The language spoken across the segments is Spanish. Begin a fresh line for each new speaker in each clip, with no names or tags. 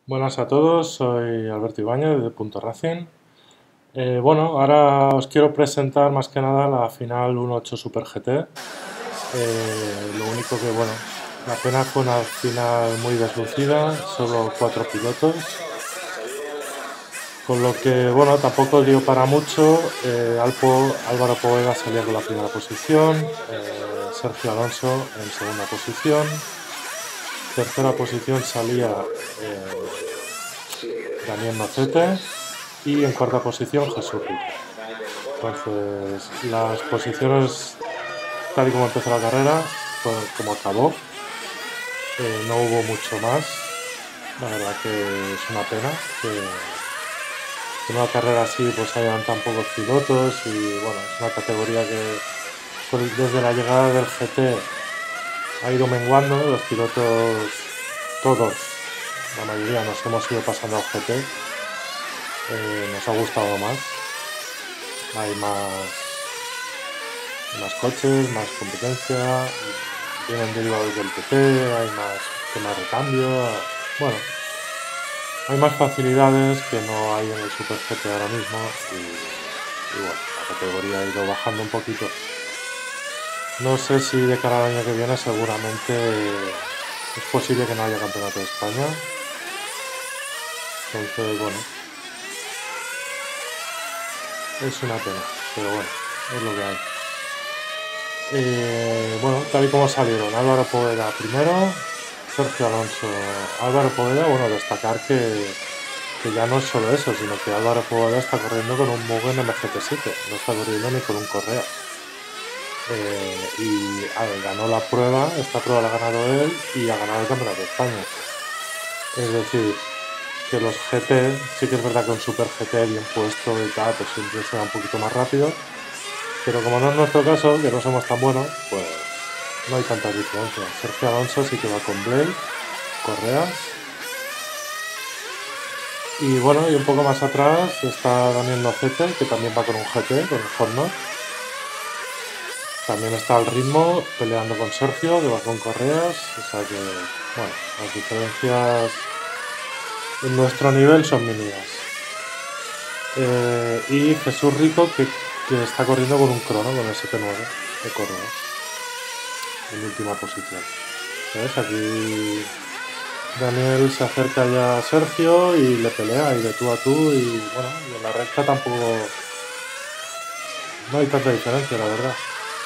Buenas a todos, soy Alberto Ibáñez de Punto Racing. Bueno, ahora os quiero presentar más que nada la final 1.8 Super GT. Lo único que, bueno, la pena fue una final muy deslucida, solo 4 pilotos. Con lo que, bueno, tampoco dio para mucho. Álvaro Poveda salía con la primera posición, Sergio Alonso en segunda posición. Tercera posición salía Daniel Nocete y en cuarta posición Jesús Rico. Entonces, las posiciones, tal y como empezó la carrera, fueron como acabó. No hubo mucho más. La verdad que es una pena que en una carrera así pues hayan tan pocos pilotos y bueno, es una categoría que desde la llegada del GT ha ido menguando. Los pilotos, todos, la mayoría nos hemos ido pasando al GT. Nos ha gustado más. Hay más coches, más competencia, vienen derivados del PT, hay más temas de cambio. Bueno, hay más facilidades que no hay en el Super GT ahora mismo y bueno, la categoría ha ido bajando un poquito. No sé si de cara al año que viene seguramente es posible que no haya campeonato de España. Entonces, bueno, es una pena, pero bueno, es lo que hay. Bueno, tal y como salieron, Álvaro Poveda primero, Sergio Alonso, Álvaro Poveda, bueno, destacar que ya no es solo eso, sino que Álvaro Poveda está corriendo con un Mugen MGT7, no está corriendo ni con un Correa. Ganó la prueba, esta prueba la ha ganado él y ha ganado el Campeonato de España. Es decir, que los GT, sí que es verdad que un Super GT bien puesto y tal, pues siempre será un poquito más rápido, pero como no es nuestro caso, que no somos tan buenos, pues no hay tantas diferencias. Sergio Alonso sí que va con Blade, Correas. Y bueno, y un poco más atrás está Daniel Nocete, que también va con un GT, con el Honda. También está al ritmo, peleando con Sergio, que va con Correas. O sea que, bueno, las diferencias en nuestro nivel son mínimas. Y Jesús Rico, que está corriendo con un crono, con el 7-9 de Correas, en última posición. ¿Ves? Aquí Daniel se acerca ya a Sergio y le pelea y de tú a tú y bueno, y en la recta tampoco no hay tanta diferencia, la verdad.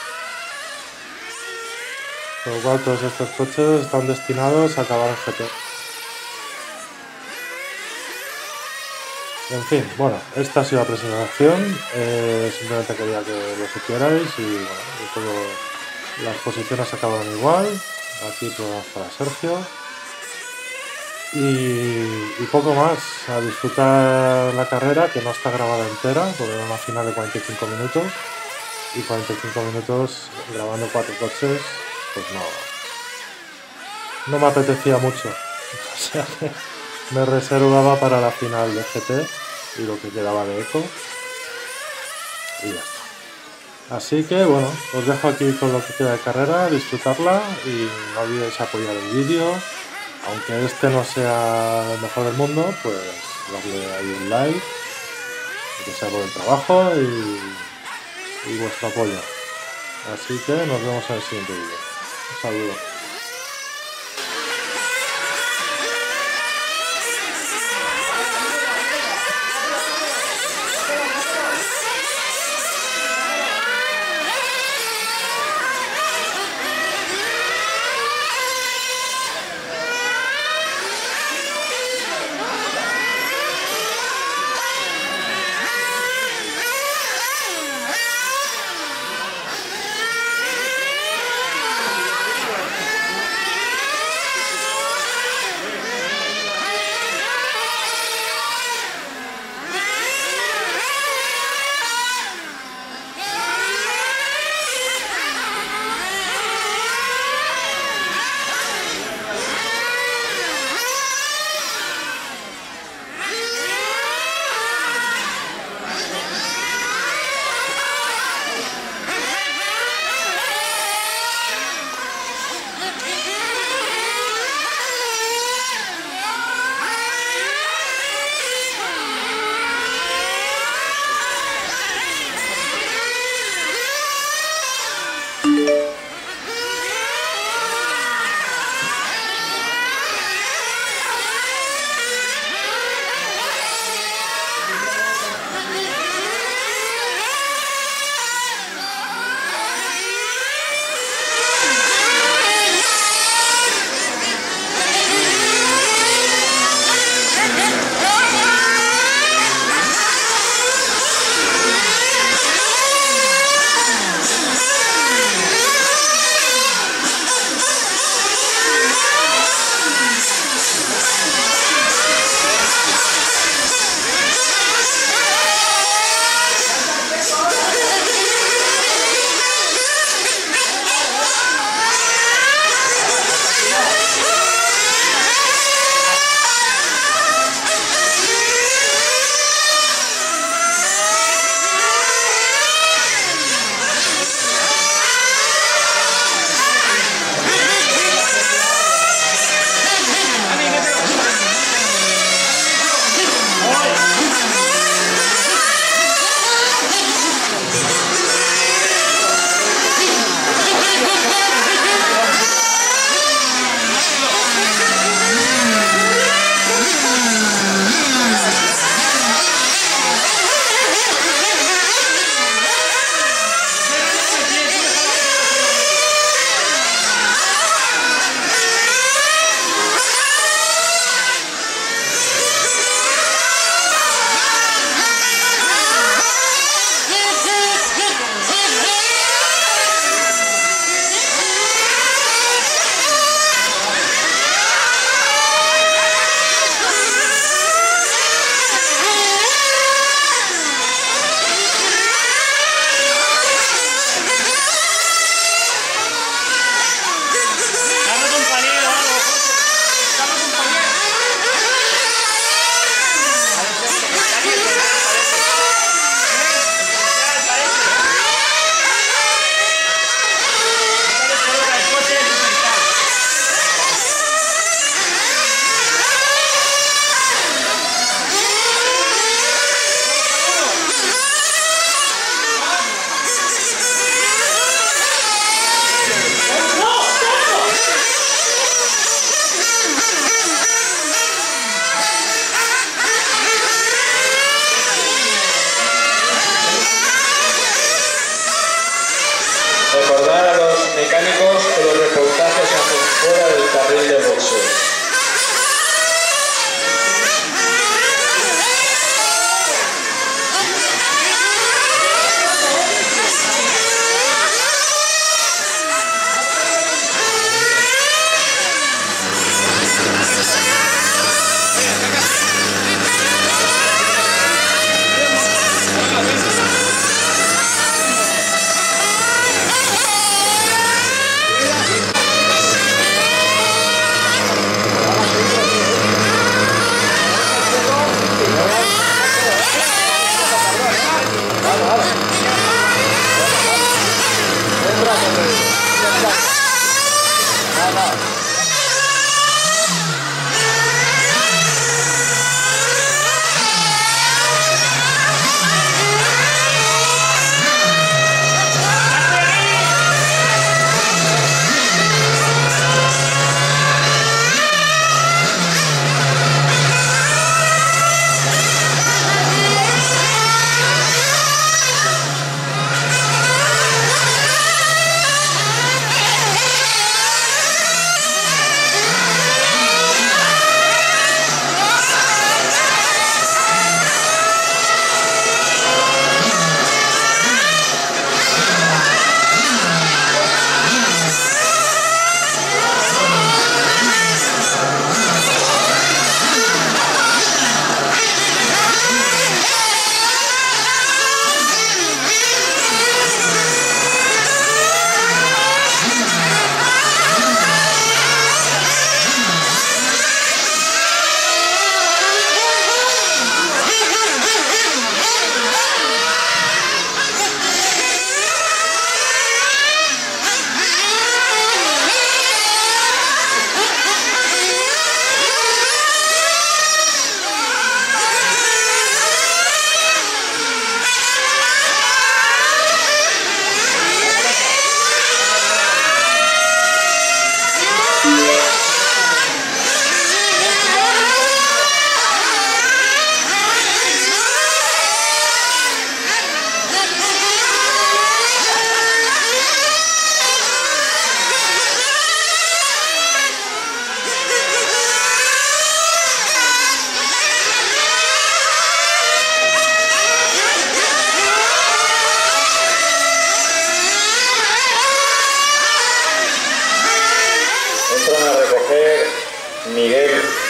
Con lo cual todos estos coches están destinados a acabar en GT. En fin, bueno, esta ha sido la presentación. Simplemente quería que lo supierais y bueno, las posiciones acabaron igual. Aquí problemas para Sergio. Y poco más, a disfrutar la carrera, que no está grabada entera, porque era una final de 45 minutos. Y 45 minutos grabando 4 coches, pues no me apetecía mucho. O sea que me reservaba para la final de GT y lo que quedaba de Eco. Y ya está. Así que bueno, os dejo aquí con lo que queda de carrera, disfrutarla y no olvidéis apoyar el vídeo. Aunque este no sea el mejor del mundo, pues darle ahí un like, que sea por el trabajo y vuestro apoyo. Así que nos vemos en el siguiente vídeo. Un saludo.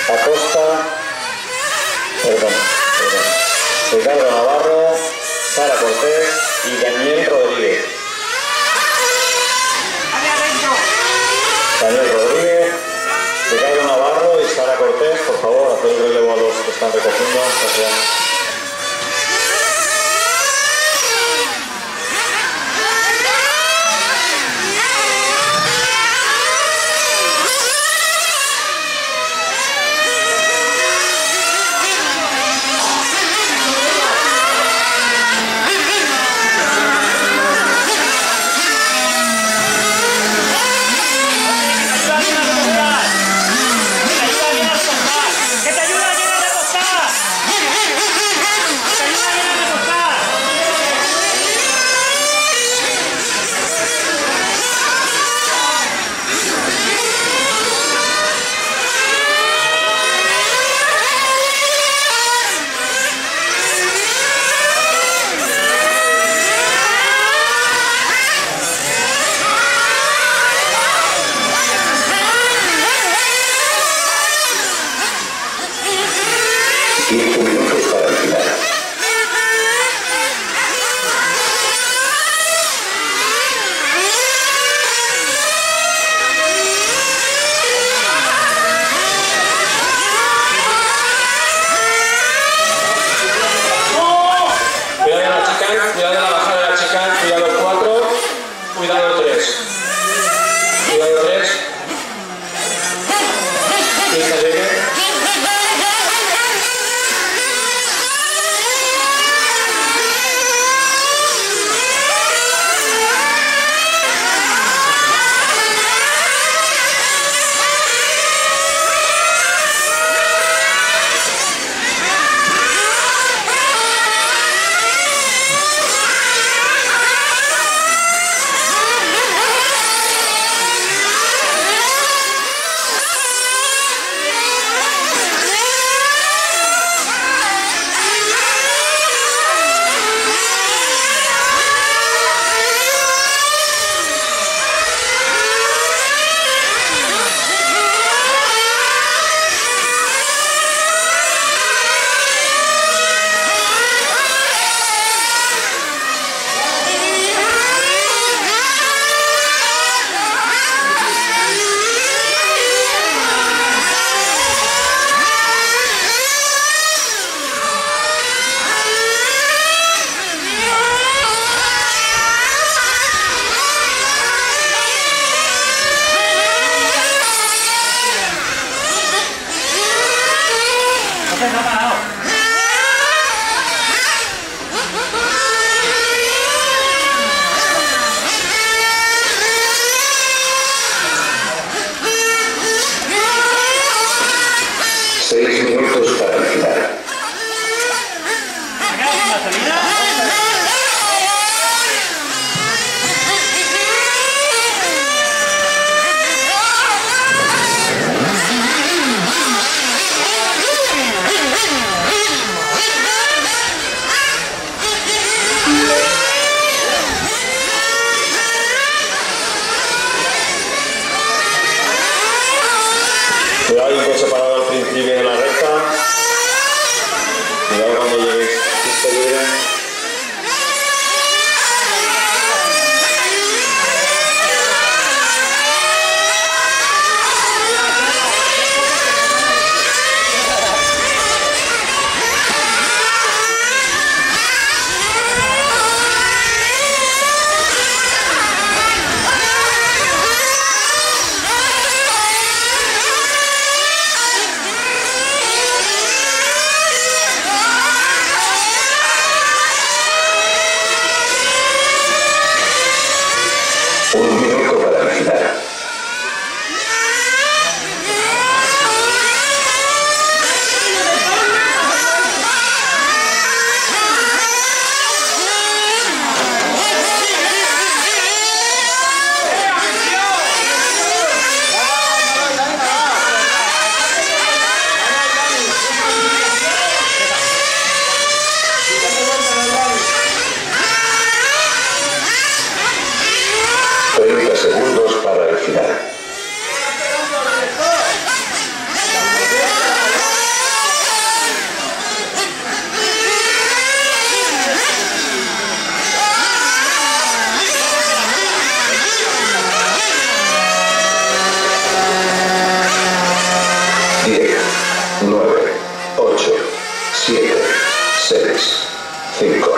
Ricardo Navarro, Sara Cortés y Daniel Rodríguez. Daniel Rodríguez, Ricardo Navarro y Sara Cortés, por favor, haced el relevo a los que están recogiendo. Gracias. Cuidado, un coche parado al principio de la recta.
6, 5,